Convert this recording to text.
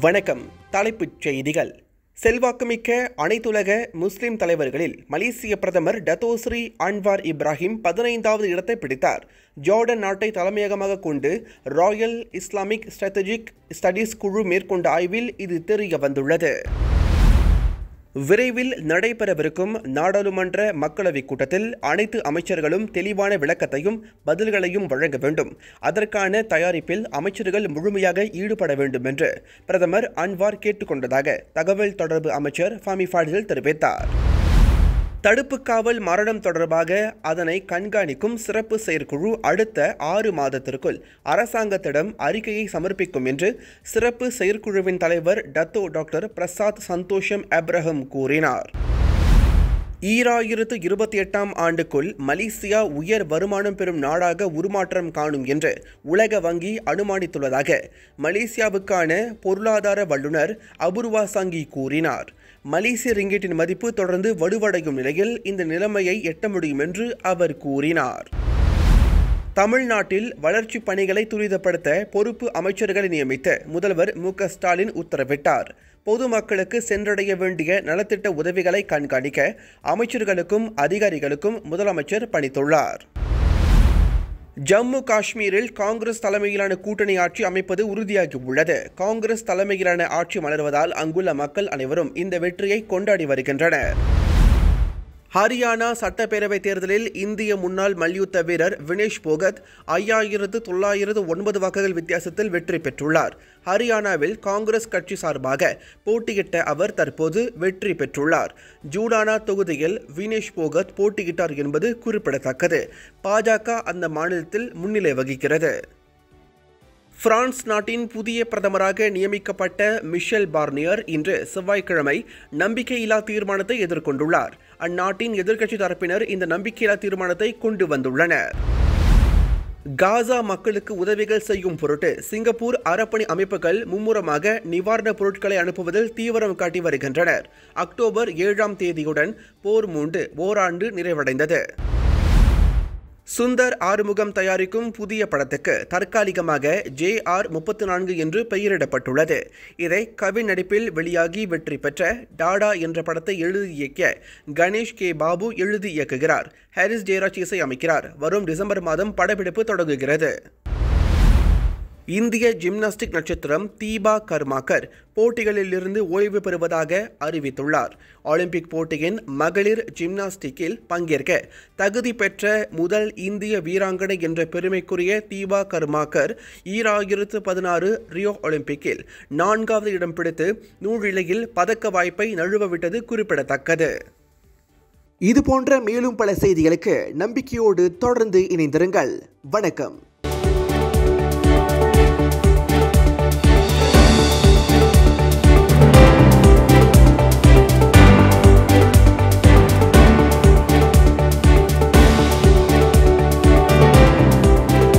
வணக்கம். தலைப்புச் செய்திகள். செல்வாக்குமிக்க அனைத்துலக முஸ்லிம் தலைவர்களில் மலேசிய பிரதமர் டத்தோஸ்ரீ அன்வார் இப்ராஹிம் 15வது இடத்தை பிடித்தார். ஜோர்டன் நாட்டை தலைமையகமாக கொண்டு ராயல் இஸ்லாமிக் ஸ்ட்ராட்டஜிக் ஸ்டடீஸ் குழு மேற்கொண்ட ஆய்வில் இது தெரிய வந்துள்ளது. விரைவில் நடைபெறவிருக்கும் நாடாளுமன்ற மக்களவைக் கூட்டத்தில் அனைத்து அமைச்சர்களும் தெளிவான விளக்கத்தையும் பதில்களையும் வழங்க வேண்டும். அதற்கான தயாரிப்பில் அமைச்சர்கள் முழுமையாக ஈடுபட வேண்டும் என்று பிரதமர் அன்வார் கேட்டுக்கொண்டதாக தகவல் தொடர்பு அமைச்சர் ஃபாமி ஃபாடில் தெரிவித்தார். தடுப்பு காவல் மரணம் தொடர்பாக அதனை கண்காணிக்கும் சிறப்பு செயற்குழு அடுத்த 6 மாதத்திற்குள் அரசாங்கத்திடம் அறிக்கையை சமர்ப்பிக்கும் என்று சிறப்பு செயற்குழுவின் தலைவர் டத்தோ டாக்டர் பிரசாத் சந்தோஷம் அப்ரஹம் கூறினார். 2028ஆம் ஆண்டுக்குள் மலேசியா உயர் வருமானம் பெறும் நாடாக உருமாற்றம் காணும் என்று உலக வங்கி அனுமானித்துள்ளதாக மலேசியாவுக்கான பொருளாதார வல்லுநர் அபூர்வா சங்கி கூறினார். மலேசிய ரிங்கிட்டின் மதிப்பு தொடர்ந்து வலுவடையும் நிலையில் இந்த நிலைமையை எட்ட முடியும் என்று அவர் கூறினார். தமிழ்நாட்டில் வளர்ச்சிப் பணிகளை துரிதப்படுத்த பொறுப்பு அமைச்சர்களை நியமித்து முதல்வர் மு.க. ஸ்டாலின் உத்தரவிட்டார். பொதுமக்களுக்கு சென்றடைய வேண்டிய நலத்திட்ட உதவிகளை கண்காணிக்க அமைச்சர்களுக்கும் அதிகாரிகளுக்கும் முதலமைச்சர் பணித்துள்ளார். ஜம்மு காஷ்மீரில் காங்கிரஸ் தலைமையிலான கூட்டணி ஆட்சி அமைப்பது உறுதியாகியுள்ளது. காங்கிரஸ் தலைமையிலான ஆட்சி மலர்வதால் அங்குள்ள மக்கள் அனைவரும் இந்த வெற்றியை கொண்டாடி வருகின்றனர். ஹரியானா சட்டப்பேரவைத் தேர்தலில் இந்திய முன்னாள் மல்யுத்த வீரர் வினேஷ் போகத் 5909 வாக்குகள் வித்தியாசத்தில் வெற்றி பெற்றுள்ளார். ஹரியானாவில் காங்கிரஸ் கட்சி சார்பாக போட்டியிட்ட அவர் தற்போது வெற்றி பெற்றுள்ளார். ஜூடானா தொகுதியில் வினேஷ் போகத் போட்டியிட்டார் என்பது குறிப்பிடத்தக்கது. பாஜக அந்த மாநிலத்தில் முன்னிலை வகிக்கிறது. பிரான்ஸ் நாட்டின் புதிய பிரதமராக நியமிக்கப்பட்ட மிஷேல் பார்னியர் இன்று செவ்வாய்க்கிழமை நம்பிக்கையில்லா தீர்மானத்தை எதிர்கொண்டுள்ளார். அந்நாட்டின் எதிர்க்கட்சி தரப்பினர் இந்த நம்பிக்கையில்லா தீர்மானத்தை கொண்டு வந்துள்ளனர். காசா மக்களுக்கு உதவிகள் செய்யும் பொருட்டு சிங்கப்பூர் அறப்பணி அமைப்புகள் மும்முரமாக நிவாரணப் பொருட்களை அனுப்புவதில் தீவிரம் காட்டி வருகின்றனர். அக்டோபர் 7ஆம் தேதியுடன் போர் மூண்டு ஓராண்டு நிறைவடைந்தது. சுந்தர் ஆறுமுகம் தயாரிக்கும் புதிய படத்துக்கு தற்காலிகமாக JR34 என்று பெயரிடப்பட்டுள்ளது. இதை கவின் நடிப்பில் வெளியாகி வெற்றி பெற்ற டாடா என்ற படத்தை எழுதி இயக்கிய கணேஷ் கே பாபு எழுதி இயக்குகிறார். ஹாரிஸ் ஜெயராஜ் இசை அமைக்கிறார். வரும் டிசம்பர் மாதம் படப்பிடிப்பு தொடங்குகிறது. இந்திய ஜிம்னாஸ்டிக் நட்சத்திரம் தீபா கர்மாக்கர் போட்டிகளிலிருந்து ஓய்வு பெறுவதாக அறிவித்துள்ளார். ஒலிம்பிக் போட்டியின் மகளிர் ஜிம்னாஸ்டிக்கில் பங்கேற்க தகுதி பெற்ற முதல் இந்திய வீராங்கனை என்ற பெருமைக்குரிய தீபா கர்மாக்கர் 2016 ரியோ ஒலிம்பிக்கில் 4வது இடம் பிடித்து நூலிழையில் பதக்க வாய்ப்பை நழுவவிட்டது குறிப்பிடத்தக்கது. இதுபோன்ற மேலும் பல செய்திகளுக்கு நம்பிக்கையோடு தொடர்ந்து இணைந்திருங்கள். வணக்கம்.